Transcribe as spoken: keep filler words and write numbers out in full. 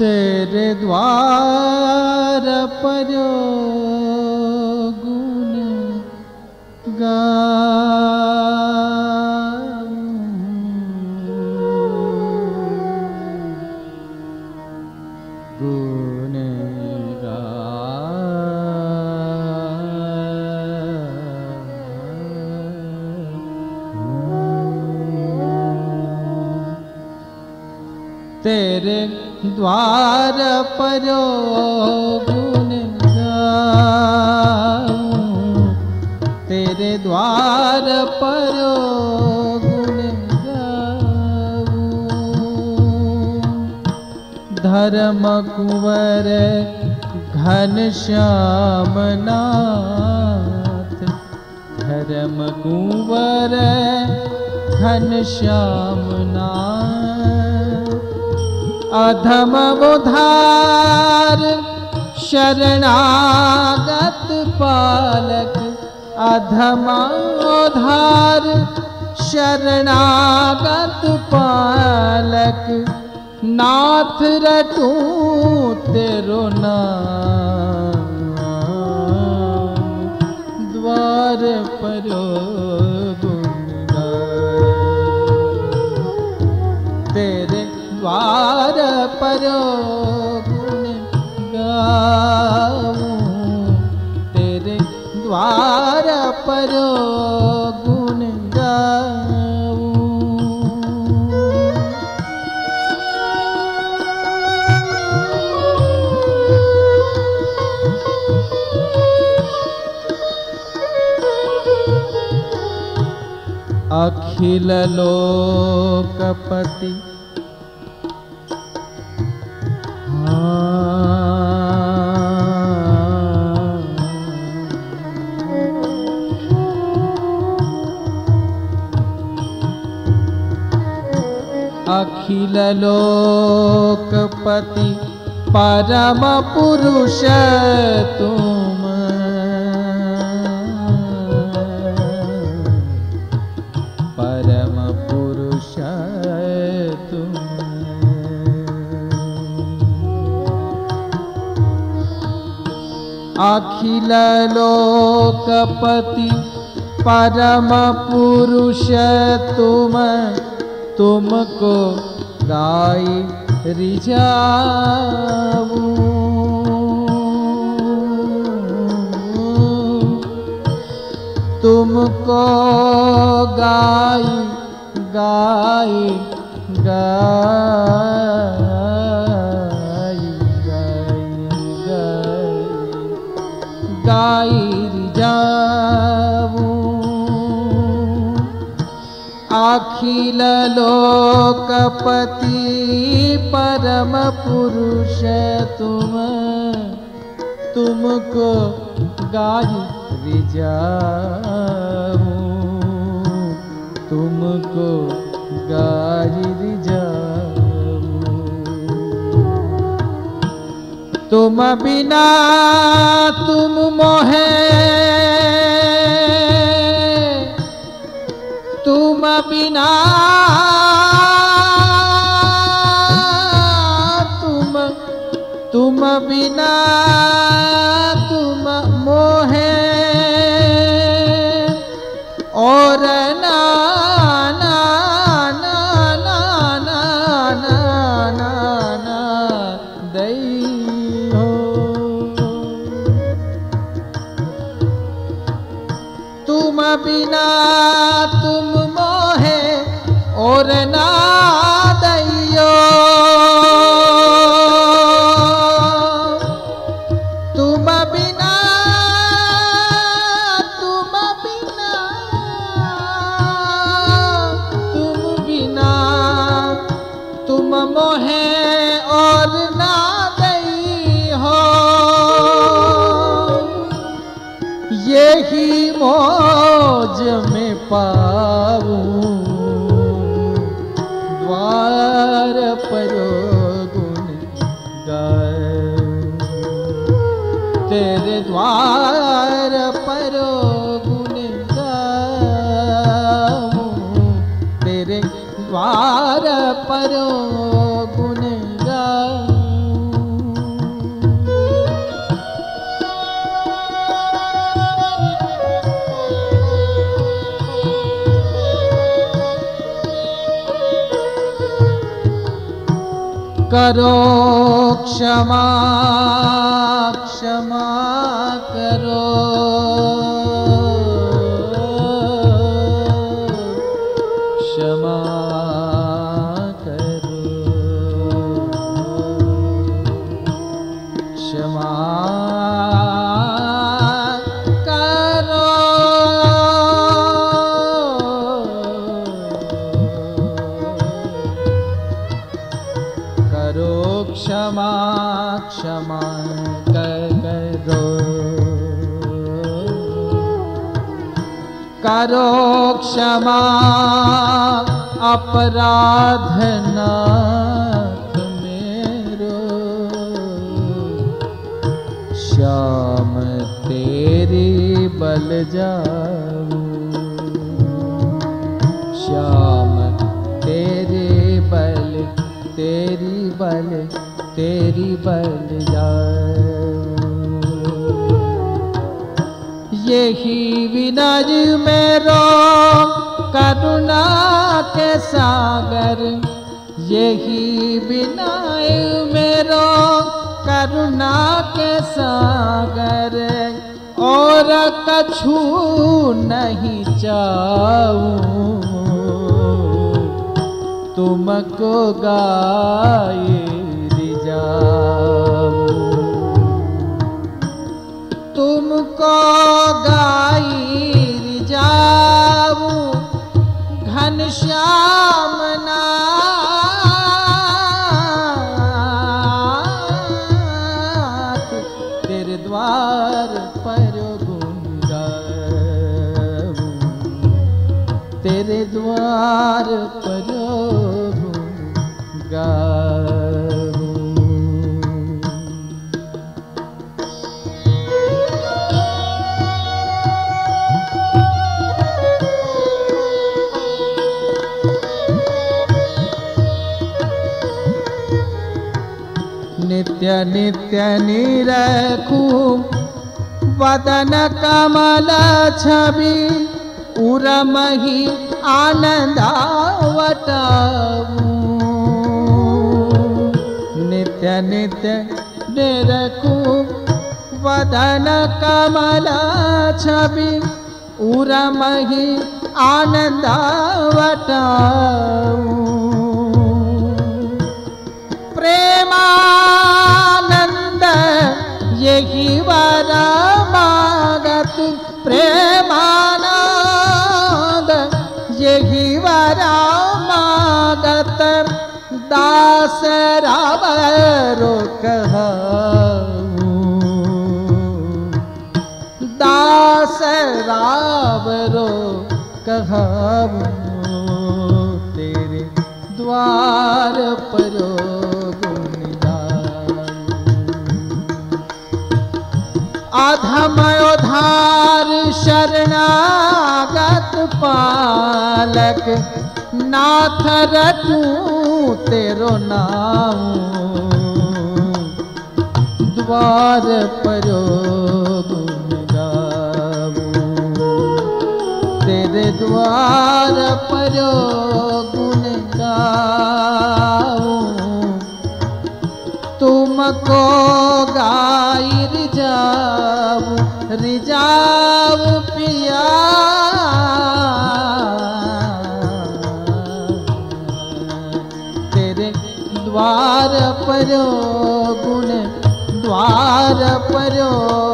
तेरे द्वार पर गुण गाऊं, गुण तेरे द्वार पर गुण गाऊं, तेरे द्वार पर गुण गाऊं। धर्म कुंवर घनश्याम नाथ, धर्म कुंवर घनश्याम नाथ। अधम उधार शरणागत पालक, अधम उधार शरणागत पालक। नाथ रटूं तेरो नाम, द्वार पर गुण गाऊं, तेरे द्वार पर गुण गाऊं, तेरे द्वार पर गुण गाऊं। अखिल लोकपति अखिल लोकपति परम पुरुष तुम, परम पुरुष तुम। अखिल लोकपति परम पुरुष तुम, तुमको गाई रिझाऊं, तुमको गाई गाई गाई गाई गाई रिझाऊं। अखिल लोकपति परम पुरुष तुम, तुमको गाई रिझाऊं, तुमको गाई रिझाऊं। तुम बिना तुम मोहे, तुम बिना तुम तुम बिना तुम मोहे, और ना ना ना ना ना ना ना ना दई हो। तुम बिना तुम मोहे और ना दैयो, तुम बिना तुम बिना तुम बिना तुम मोहे और ना दै हो। यही मौज में पाऊं, द्वार पर गुण गाऊं, तेरे द्वार पर गुण गाऊं, तेरे द्वार पर गुण गाऊं। करो क्षमा क्षमा करो, क्षमा करो, क्षमा करो, करो क्षमा क्षमा करो, करो क्षमा अपराध नाथ मेरो, श्याम तेरी बल जाऊं, श्याम तेरे बल तेरी बल तेरी बल जाऊं। यही विनय मेरो करुणा के सागर, यही विनय मेरो करुणा के सागर, और कछु नहीं चाहूं, तुमको गाए रिजाऊं, तुमको गाई रिजाऊं, घनश्याम नाथ, तेरे द्वार पर गुण गाऊं, तेरे द्वार पर गुण गाऊं। नित्य नित्य निरखूं वदन कमल छवि, उरमहि आनंदावटाऊं, नित्य नित्य निरखूं वदन कमल छवि, उरमहि आनंदावटाऊं, प्रेमानंद यही वरा मागत, प्रेमानंद यही वरा मागत, दास रावरो कहाऊं, दास रावरो कहाऊं, तेरे द्वार परो अधम उधार शरणागत पालक, नाथ रटूं तेरो नाम, द्वार परो गुण गाऊं, तेरे द्वार परो गुण गाऊं, तुमको गाई रिजाऊं, रिजाऊं पिया, तेरे द्वार परो गुण, द्वार परो